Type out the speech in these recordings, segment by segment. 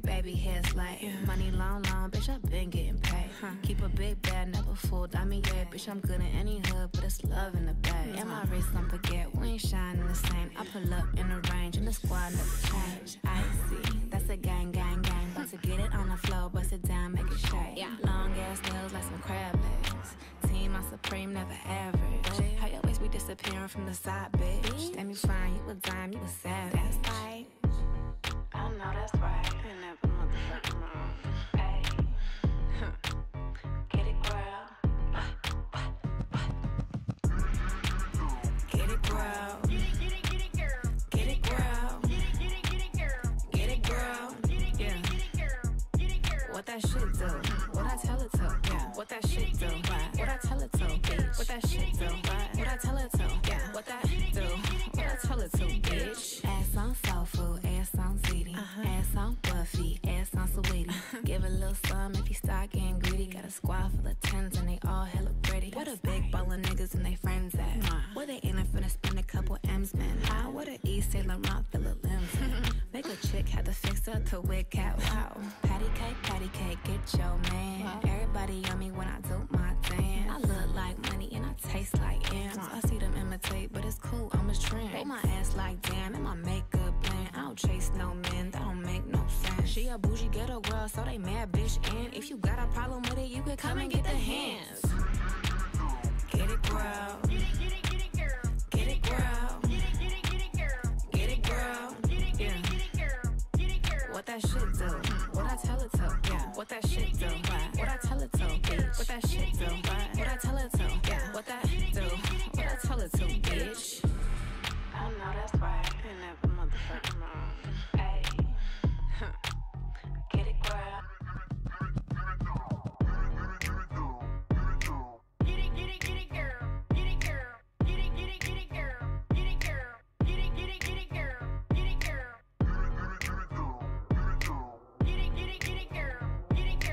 baby, hair's light. Money long, bitch, I've been getting paid. Keep a big bag, never fooled. I mean, yeah, bitch, I'm good in any hood, but it's love in the bag. And my wrist, don't forget, we ain't shining the same. I pull up in the range, and the squad never change. I see, that's a gang. About to get it on the floor, bust it down, make it shake. Long ass nails like some crab legs. Team on Supreme, never average. How your waist be disappearing from the side, bitch? Damn, you fine, you a dime, you a savage. That's right. I know that's right. Ain't never motherfucking wrong. Hey, get it, girl. Get it, girl. Get it, girl. Get it, girl. Get it, girl. Yeah. What that shit do? What I tell it to? Yeah. What that shit do? What I tell it to? Bitch. What that shit do? What I tell it to? Yeah. What that do? What I tell it to? Bitch. Ass on soul food, ass on ziti, ass on Buffy, ass on sweetie. Give a little some if you start getting greedy. Got a squad full of tens and they all hella pretty. What a big ball of niggas and they friends at? Where they ain't finna spend a couple M's, man. What a East Saint Laurent fill of limbs. Make a chick had to fix her to wig cat. Wow. Patty cake, get your man. Everybody on me when I do my dance. I look like money and I taste like M's. I see them imitate, but it's cool, I'm a trend. Roll my ass like damn, and my makeup blend. I don't chase no men, that don't make no sense. She a bougie ghetto girl, so they mad bitch. And if you got a problem with it, you could come and get the hands. Get it, girl. Get it, girl. Get it, girl. Get it, girl. Yeah. What that shit do? What I tell it to? Yeah. What that shit do? What I tell it to? Bitch. What that shit do? What I tell it to? Yeah. What that do? What I tell it to? Bitch. I know that's right. Ain't never motherfucking wrong. Hey, get it, girl. Get it, girl. Get it, girl. Get it, girl. Get it, girl. Get it, girl. Get it, girl. Get it, girl. Get it, girl. Get it, girl. Get it, girl. Get it, girl. Get it,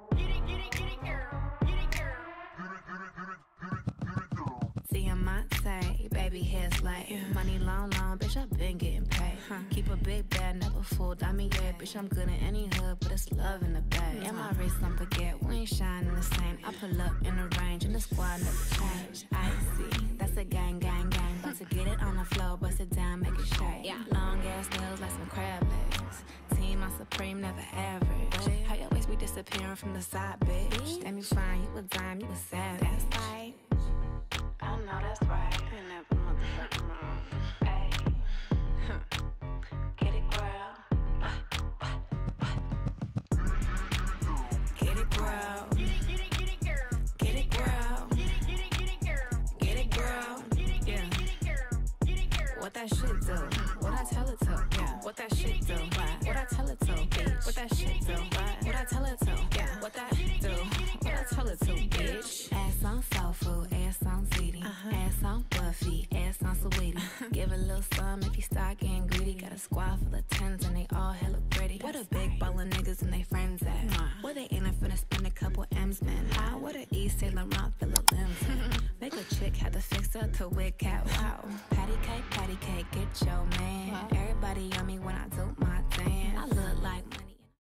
girl. TMI, baby, hair's light. Money long, bitch, I've been getting paid. Keep a big bag, never fooled. I mean, yeah, bitch, I'm good in any hood, but it's love in the bag. And my wrist, don't forget, we ain't shining the same. I pull up in the range, and the squad never change. I see, that's a gang. About to get it on the floor, bust it down, make it shake. Long ass nails like some crab legs. Team on Supreme, never average. How your waist be disappearing from the side, bitch? Damn, you fine, you a dime, you a savage. That's right. I know that's right. Ain't never motherfucking wrong. Hey, get it, girl. Get it, girl. Get it, girl. Get it, girl. Get it, girl. Yeah. What that shit do? What I tell it to? Yeah. What that shit do? What I tell it to? Bitch. What that shit do? What I tell it to? Yeah. What that do? What I tell it to? Bitch. Ass on soul food, ass on ziti, ass on Buffy, ass on sweetie. Give a little some if you start getting greedy. Got a squad full of tens and they all hella pretty. What a big ball of niggas and they friends at? Where they ain't finna spend a couple M's, man. What a East Saint Laurent fill of limbs. Make a chick had to fix her to wig cat. Wow. Patty cake, get your man. Everybody on me when I do